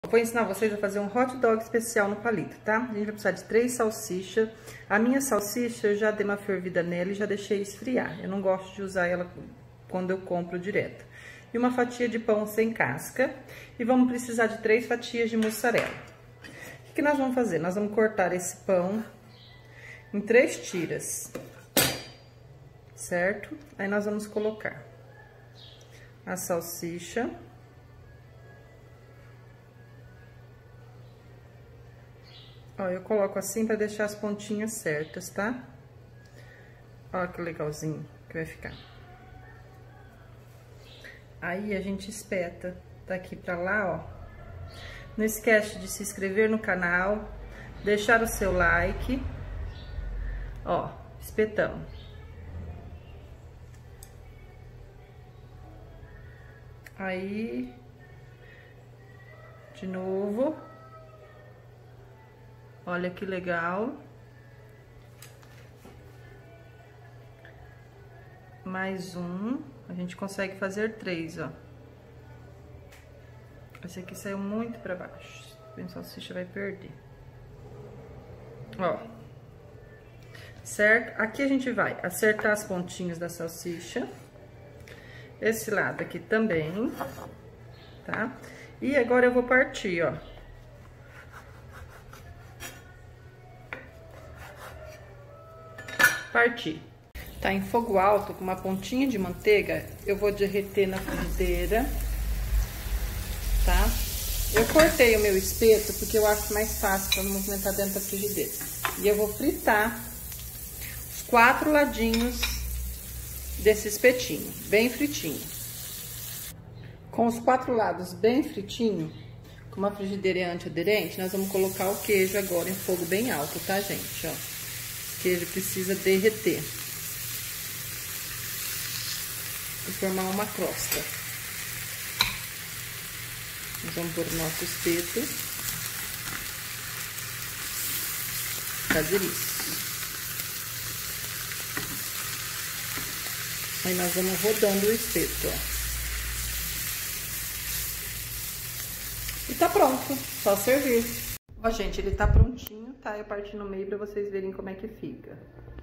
Vou ensinar vocês a fazer um hot dog especial no palito, tá? A gente vai precisar de 3 salsichas. A minha salsicha, eu já dei uma fervida nela e já deixei esfriar. Eu não gosto de usar ela quando eu compro direto. E uma fatia de pão sem casca. E vamos precisar de 3 fatias de mussarela. O que nós vamos fazer? Nós vamos cortar esse pão em 3 tiras, certo? Aí nós vamos colocar a salsicha. Ó, eu coloco assim pra deixar as pontinhas certas, tá? Ó, que legalzinho que vai ficar. Aí, a gente espeta daqui pra lá, ó. Não esquece de se inscrever no canal, deixar o seu like. Ó, espetamos. Aí, de novo. Olha que legal. Mais um. A gente consegue fazer 3, ó. Esse aqui saiu muito pra baixo. A salsicha vai perder. Ó. Certo? Aqui a gente vai acertar as pontinhas da salsicha. Esse lado aqui também. Tá? E agora eu vou partir, ó. Partir. Tá em fogo alto, com uma pontinha de manteiga, eu vou derreter na frigideira, tá? Eu cortei o meu espeto porque eu acho mais fácil para movimentar dentro da frigideira. E eu vou fritar os 4 ladinhos desse espetinho, bem fritinho. Com os 4 lados bem fritinho, com uma frigideira antiaderente, nós vamos colocar o queijo agora em fogo bem alto, tá, gente? Ó. O queijo precisa derreter e formar uma crosta. Nós vamos pôr o nosso espeto. Fazer isso. Aí nós vamos rodando o espeto, ó. E tá pronto, só servir. Ó, gente, ele tá prontinho, tá? Eu parti no meio pra vocês verem como é que fica.